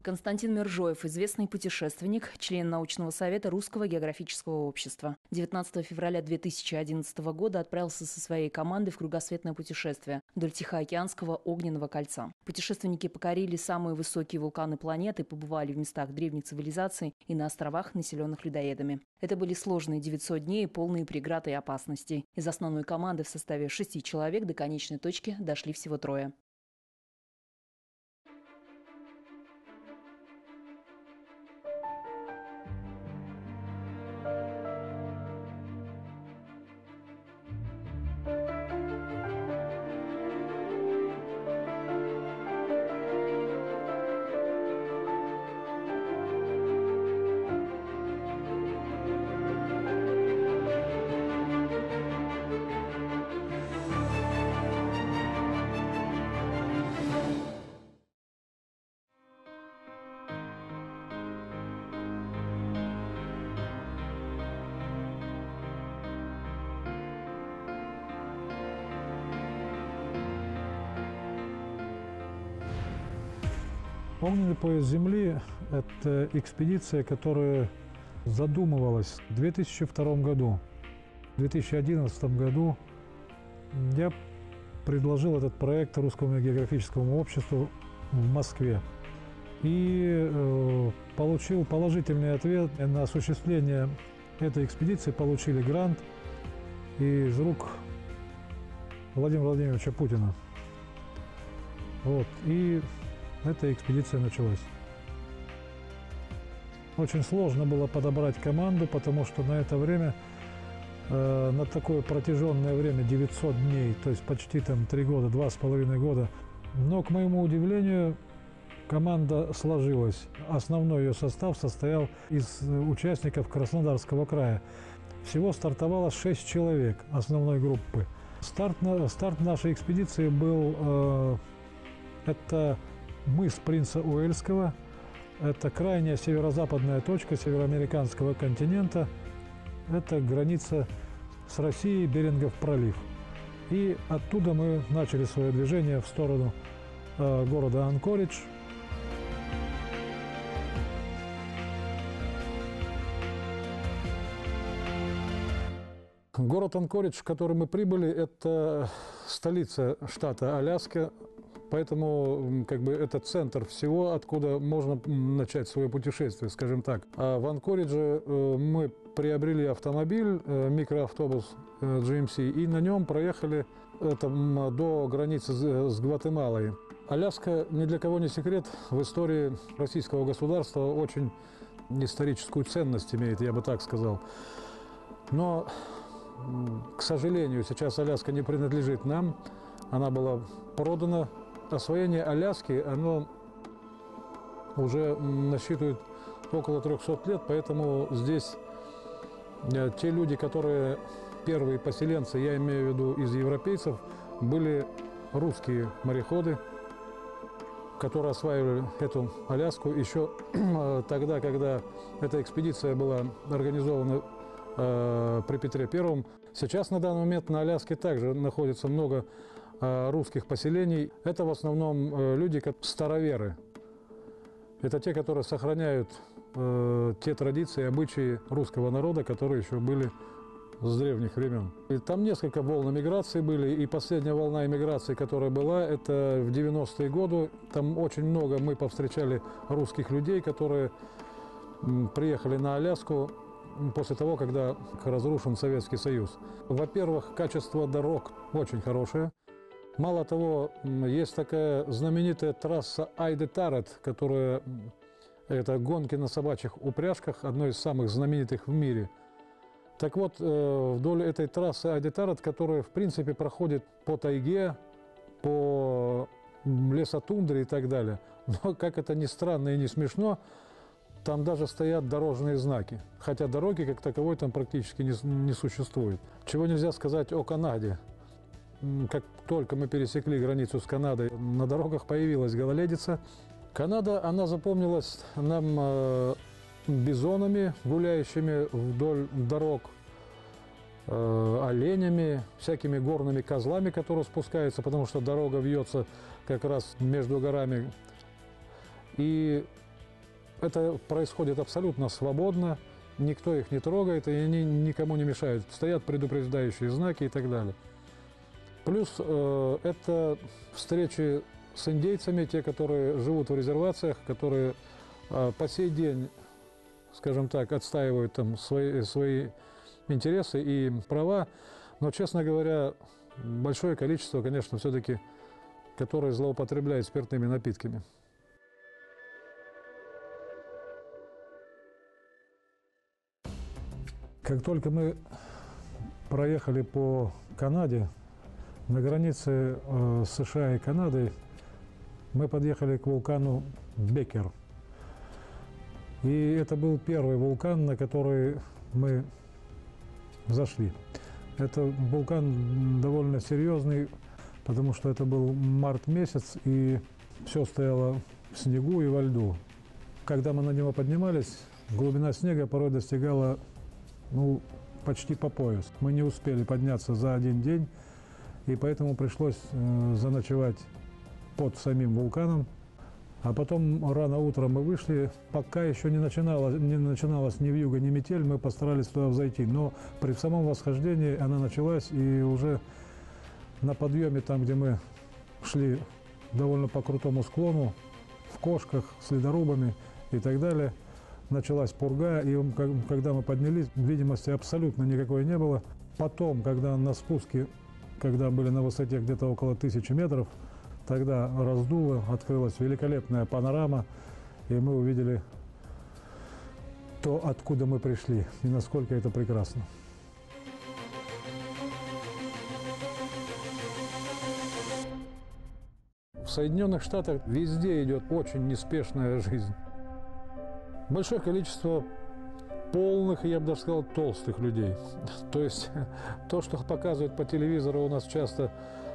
Константин Мержоев – известный путешественник, член научного совета Русского географического общества. 19 февраля 2011 года отправился со своей командой в кругосветное путешествие вдоль Тихоокеанского огненного кольца. Путешественники покорили самые высокие вулканы планеты, побывали в местах древних цивилизаций и на островах, населенных людоедами. Это были сложные 900 дней, полные преград и опасностей. Из основной команды в составе 6 человек до конечной точки дошли всего 3. Огненный пояс Земли – это экспедиция, которая задумывалась в 2002 году. В 2011 году я предложил этот проект Русскому географическому обществу в Москве и получил положительный ответ. На осуществление этой экспедиции получили грант из рук Владимира Владимировича Путина. И эта экспедиция началась. Очень сложно было подобрать команду, потому что на это время, на такое протяженное время, 900 дней, то есть почти 3 года, 2,5 года. Но, к моему удивлению, команда сложилась. Основной ее состав состоял из участников Краснодарского края. Всего стартовало 6 человек основной группы. Старт нашей экспедиции был это мыс Принца Уэльского, это крайняя северо-западная точка североамериканского континента, это граница с Россией, Берингов пролив. И оттуда мы начали свое движение в сторону города Анкоридж. Город Анкоридж, в который мы прибыли, это столица штата Аляска. Поэтому это центр всего, откуда можно начать свое путешествие, скажем так. А в Анкоридже мы приобрели автомобиль, микроавтобус GMC, и на нем проехали до границы с Гватемалой. Аляска, ни для кого не секрет, в истории российского государства очень историческую ценность имеет, я бы так сказал. Но, к сожалению, сейчас Аляска не принадлежит нам, она была продана. Освоение Аляски, оно уже насчитывает около 300 лет, поэтому здесь те люди, которые первые поселенцы, я имею в виду из европейцев, были русские мореходы, которые осваивали эту Аляску еще тогда, когда эта экспедиция была организована при Петре Первом. Сейчас на данный момент на Аляске также находится много русских поселений. Это в основном люди, как староверы. Это те, которые сохраняют те традиции и обычаи русского народа, которые еще были с древних времен. И там несколько волн эмиграции были, и последняя волна эмиграции, которая была, это в 90-е годы. Там очень много мы повстречали русских людей, которые приехали на Аляску после того, когда разрушен Советский Союз. Во-первых, качество дорог очень хорошее. Мало того, есть такая знаменитая трасса Айде-Тарет, которая это гонки на собачьих упряжках, одной из самых знаменитых в мире. Так вот, вдоль этой трассы Айде-Тарет, которая в принципе проходит по тайге, по лесотундре и так далее, но как это ни странно и не смешно, там даже стоят дорожные знаки, хотя дороги как таковой там практически не существует. Чего нельзя сказать о Канаде. Как только мы пересекли границу с Канадой, на дорогах появилась гололедица. Канада, она запомнилась нам бизонами, гуляющими вдоль дорог, оленями, всякими горными козлами, которые спускаются, потому что дорога вьется как раз между горами. И Это происходит абсолютно свободно, никто их не трогает, и они никому не мешают. Стоят предупреждающие знаки и так далее. Плюс это встречи с индейцами, те, которые живут в резервациях, которые по сей день, скажем так, отстаивают там свои интересы и права. Но, честно говоря, большое количество, конечно, все-таки, которые злоупотребляют спиртными напитками. Как только мы проехали по Канаде, на границе США и Канады, мы подъехали к вулкану Беккер. И это был первый вулкан, на который мы зашли. Это вулкан довольно серьезный, потому что это был март месяц, и все стояло в снегу и во льду. Когда мы на него поднимались, глубина снега порой достигала почти по пояс. Мы не успели подняться за один день, и поэтому пришлось заночевать под самим вулканом. А потом рано утром мы вышли, пока еще не начиналась ни вьюга, ни метель, мы постарались туда взойти. Но при самом восхождении она началась, и уже на подъеме, там, где мы шли довольно по крутому склону, в кошках, с ледорубами и так далее, началась пурга, и когда мы поднялись, видимости абсолютно никакой не было. Потом, когда на спуске, когда были на высоте где-то около 1000 метров, тогда раздуло, открылась великолепная панорама, и мы увидели то, откуда мы пришли, и насколько это прекрасно. В Соединенных Штатах везде идет очень неспешная жизнь. Большое количество полных, я бы даже сказал, толстых людей. То есть то, что показывают по телевизору у нас часто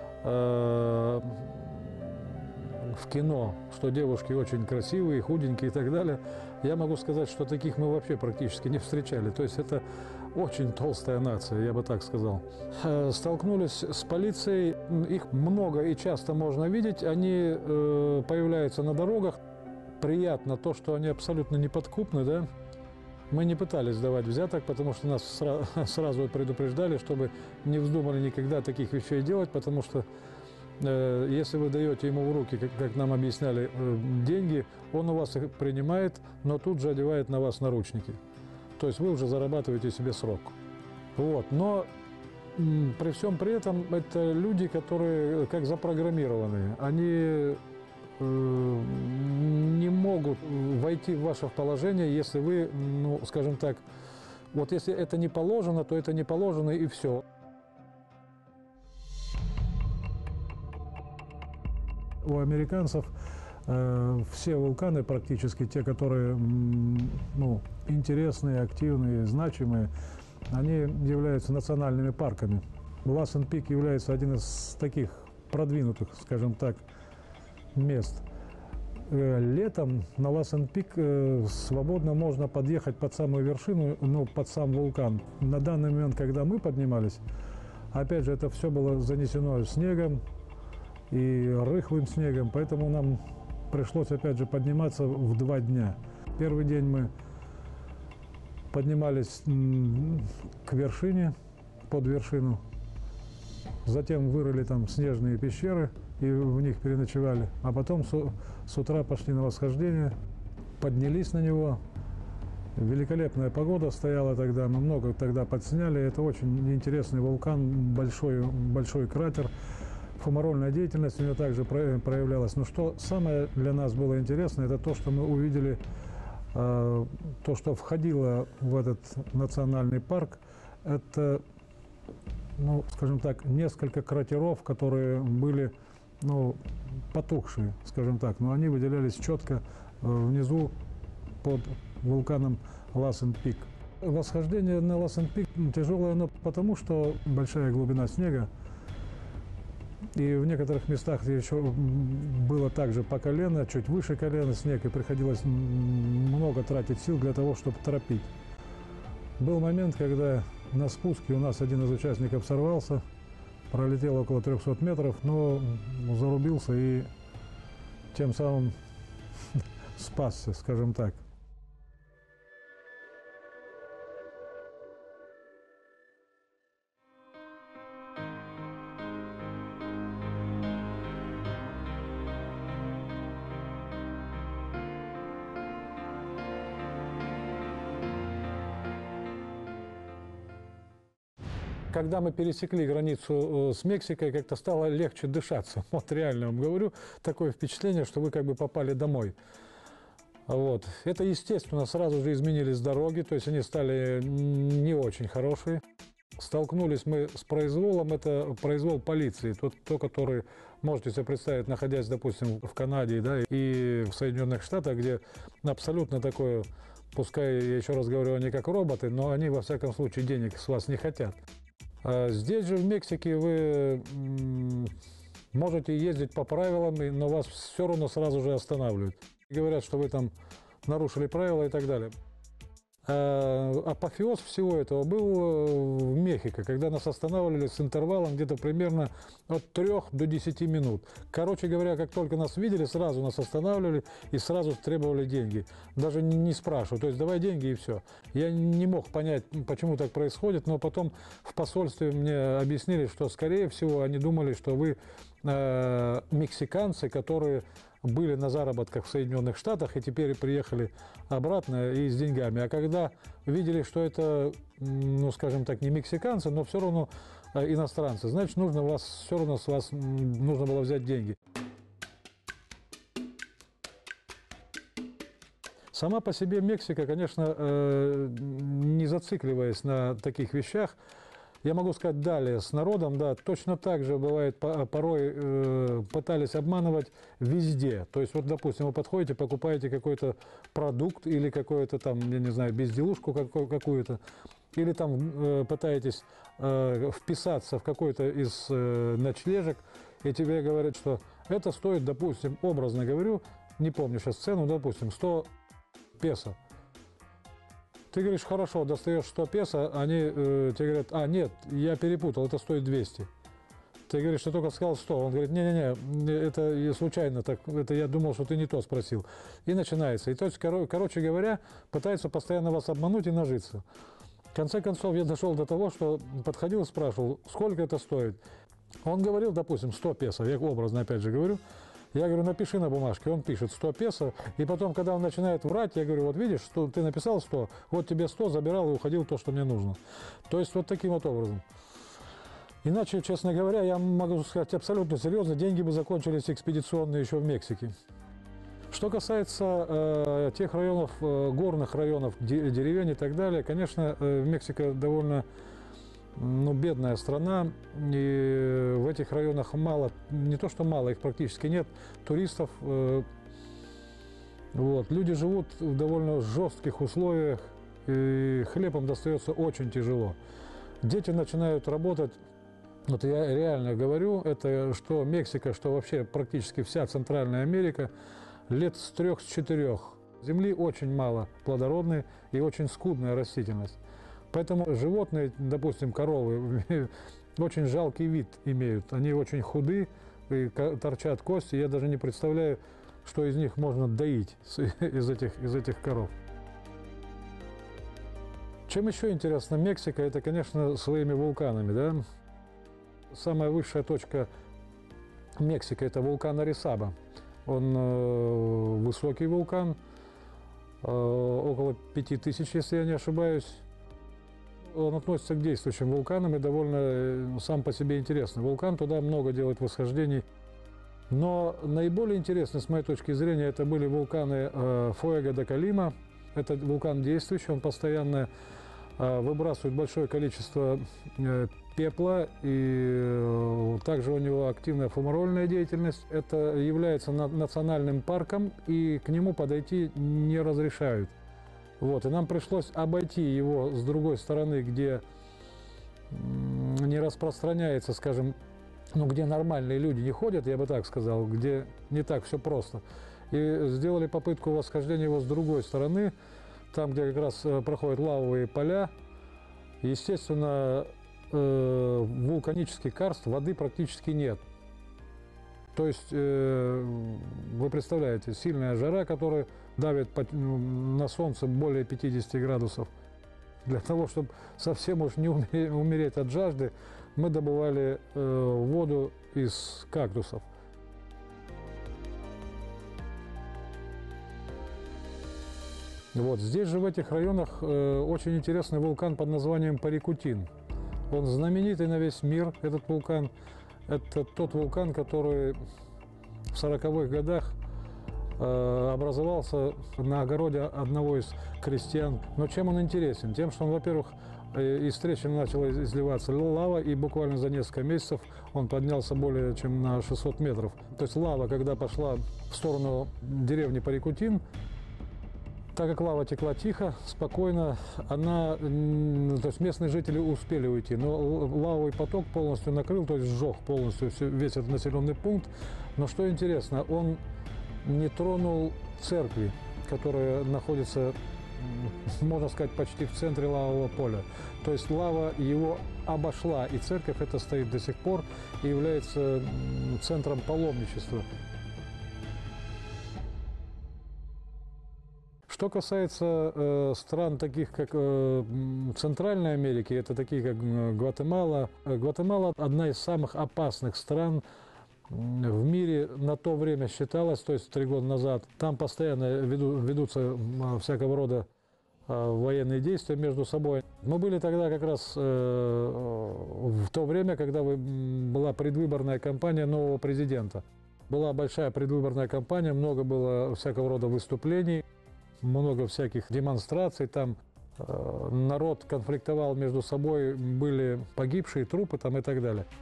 в кино, что девушки очень красивые, худенькие и так далее, я могу сказать, что таких мы вообще практически не встречали. То есть это очень толстая нация, я бы так сказал. Столкнулись с полицией, их много и часто можно видеть, они появляются на дорогах. Приятно то, что они абсолютно неподкупны, да. Мы не пытались давать взяток, потому что нас сразу предупреждали, чтобы не вздумали никогда таких вещей делать, потому что если вы даете ему в руки, как нам объясняли, деньги, он у вас их принимает, но тут же одевает на вас наручники. То есть вы уже зарабатываете себе срок. Вот. Но при всем при этом это люди, которые как запрограммированные. Они не могут войти в ваше положение, если вы, скажем так, вот если это не положено, то это не положено и все. У американцев все вулканы, практически те, которые интересные, активные, значимые, они являются национальными парками. Лассен-Пик является один из таких продвинутых, скажем так, мест. Летом на Лассен-Пик свободно можно подъехать под самую вершину, под сам вулкан. На данный момент, когда мы поднимались, опять же, это все было занесено снегом и рыхлым снегом, поэтому нам пришлось, опять же, подниматься в 2 дня. Первый день мы поднимались к вершине, под вершину, затем вырыли там снежные пещеры и в них переночевали, а потом с утра пошли на восхождение, поднялись на него. Великолепная погода стояла тогда, мы много тогда подсняли. Это очень интересный вулкан, большой кратер. Фумарольная деятельность у него также проявлялась. Но что самое для нас было интересно, это то, что мы увидели, то, что входило в этот национальный парк. Это, скажем так, несколько кратеров, которые были, потухшие, скажем так. Но они выделялись четко внизу под вулканом Лассен-Пик. Восхождение на Лассен-Пик тяжелое, но потому что большая глубина снега. И в некоторых местах еще было также по колено, чуть выше колена снег, и приходилось много тратить сил для того, чтобы торопить. Был момент, когда на спуске у нас один из участников сорвался, пролетел около 300 метров, но зарубился и тем самым спасся, скажем так. Когда мы пересекли границу с Мексикой, как-то стало легче дышаться. Вот реально вам говорю, такое впечатление, что вы как бы попали домой. Вот. Это, естественно, сразу же изменились дороги, то есть они стали не очень хорошие. Столкнулись мы с произволом, это произвол полиции, тот, который, можете себе представить, находясь, допустим, в Канаде, да, и в Соединенных Штатах, где абсолютно такое, пускай, я еще раз говорю, они как роботы, но они, во всяком случае, денег с вас не хотят. А здесь же, в Мексике, вы можете ездить по правилам, но вас все равно сразу же останавливают. Говорят, что вы там нарушили правила и так далее. Апофеоз всего этого был в Мехико, когда нас останавливали с интервалом где-то примерно от 3 до 10 минут. Короче говоря, как только нас видели, сразу нас останавливали и сразу требовали деньги. Даже не спрашивают, то есть давай деньги и все. Я не мог понять, почему так происходит, но потом в посольстве мне объяснили, что, скорее всего, они думали, что вы мексиканцы, которые были на заработках в Соединенных Штатах и теперь приехали обратно и с деньгами. А когда видели, что это, ну, скажем так, не мексиканцы, но все равно иностранцы, значит, все равно с вас нужно было взять деньги. Сама по себе Мексика, конечно, не зацикливаясь на таких вещах, я могу сказать далее, с народом, да, точно так же бывает, порой пытались обманывать везде. То есть, вот, допустим, вы подходите, покупаете какой-то продукт или какую-то там, я не знаю, безделушку какую-то, или там пытаетесь вписаться в какой-то из ночлежек, и тебе говорят, что это стоит, допустим, образно говорю, не помню сейчас цену, допустим, 100 песо. Ты говоришь, хорошо, достаешь 100 песо, они тебе говорят, нет, я перепутал, это стоит 200. Ты говоришь, ты только сказал 100. Он говорит, не-не-не, это случайно, так, это я думал, что ты не то спросил. И начинается. И то есть, короче говоря, пытается постоянно вас обмануть и нажиться. В конце концов, я дошел до того, что подходил и спрашивал, сколько это стоит. Он говорил, допустим, 100 песо, я образно опять же говорю. Я говорю, напиши на бумажке, он пишет 100 песо, и потом, когда он начинает врать, я говорю, вот видишь, что ты написал 100, вот тебе 100, забирал и уходил то, что мне нужно. То есть вот таким вот образом. Иначе, честно говоря, я могу сказать абсолютно серьезно, деньги бы закончились экспедиционные еще в Мексике. Что касается тех районов, горных районов, деревень и так далее, конечно, Мексика довольно бедная страна, и в этих районах мало, не то что мало, их практически нет, туристов. Вот. Люди живут в довольно жестких условиях, и хлеб им достается очень тяжело. Дети начинают работать, вот я реально говорю, это что Мексика, что вообще практически вся Центральная Америка, лет с 3-4. Земли очень мало плодородной и очень скудная растительность. Поэтому животные, допустим, коровы, очень жалкий вид имеют. Они очень худы, и торчат кости. Я даже не представляю, что из них можно доить, из этих коров. Чем еще интересна Мексика, это, конечно, своими вулканами. Да? Самая высшая точка Мексики – это вулкан Арисаба. Он высокий вулкан, около 5000, если я не ошибаюсь. Он относится к действующим вулканам и довольно сам по себе интересный вулкан. Туда много делают восхождений. Но наиболее интересны, с моей точки зрения, это были вулканы Фуэго де Колима. Это вулкан действующий, он постоянно выбрасывает большое количество пепла, и также у него активная фумарольная деятельность. Это является национальным парком, и к нему подойти не разрешают. Вот, и нам пришлось обойти его с другой стороны, где не распространяется, скажем, где нормальные люди не ходят, я бы так сказал, где не так все просто. И сделали попытку восхождения его с другой стороны, там, где как раз проходят лавовые поля. Естественно, вулканический карст, воды практически нет. То есть, вы представляете, сильная жара, которая давит на солнце более 50 градусов. Для того, чтобы совсем уж не умереть от жажды, мы добывали воду из кактусов. Вот. Здесь же, в этих районах, очень интересный вулкан под названием Парикутин. Он знаменитый на весь мир, этот вулкан. Это тот вулкан, который в 40-х годах образовался на огороде одного из крестьян. Но чем он интересен? Тем, что он, во-первых, из трещин начала изливаться лава, и буквально за несколько месяцев он поднялся более чем на 600 метров. То есть лава, когда пошла в сторону деревни Парикутин, так как лава текла тихо, спокойно, то есть местные жители успели уйти, но лавовый поток полностью накрыл, то есть сжег полностью весь этот населенный пункт. Но что интересно, он не тронул церкви, которая находится, можно сказать, почти в центре лавового поля. То есть лава его обошла, и церковь эта стоит до сих пор и является центром паломничества. Что касается стран, таких как Центральной Америки, это такие как Гватемала. Гватемала – одна из самых опасных стран в мире на то время считалось, то есть 3 года назад. Там постоянно ведутся всякого рода военные действия между собой. Мы были тогда как раз в то время, когда была предвыборная кампания нового президента. Была большая предвыборная кампания, много было всякого рода выступлений. Много всяких демонстраций, там народ конфликтовал между собой, были погибшие, трупы там и так далее.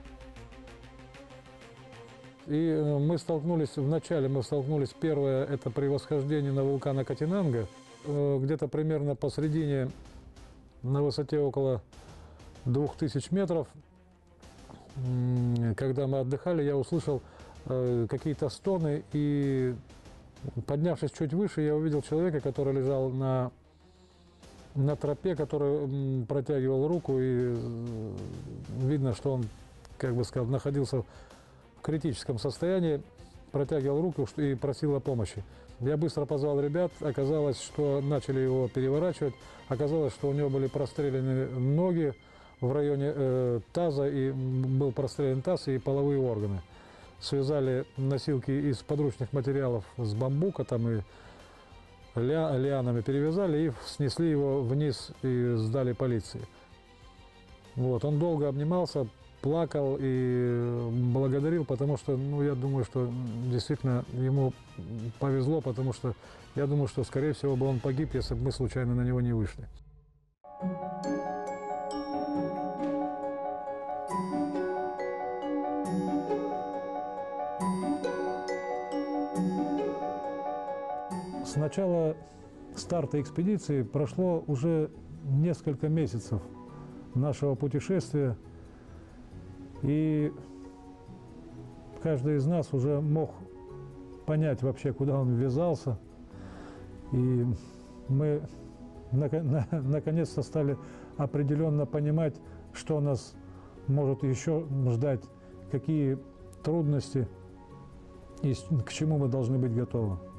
И вначале мы столкнулись, первое, это при восхождении на вулкан Акатинанга, где-то примерно посредине, на высоте около 2000 метров, когда мы отдыхали, я услышал какие-то стоны, и поднявшись чуть выше, я увидел человека, который лежал на тропе, который протягивал руку, и видно, что он, как бы сказать, находился в критическом состоянии, протягивал руку и просил о помощи. Я быстро позвал ребят, оказалось, что начали его переворачивать, оказалось, что у него были прострелены ноги в районе таза, и был прострелен таз и половые органы. Связали носилки из подручных материалов с бамбука там и лианами перевязали и снесли его вниз и сдали полиции. Вот. Он долго обнимался, плакал и благодарил, потому что, я думаю, что действительно ему повезло, потому что я думаю, что, скорее всего, бы он погиб, если бы мы случайно на него не вышли. С начала старта экспедиции прошло уже несколько месяцев нашего путешествия, и каждый из нас уже мог понять вообще, куда он ввязался, и мы наконец-то стали определенно понимать, что нас может еще ждать, какие трудности и к чему мы должны быть готовы.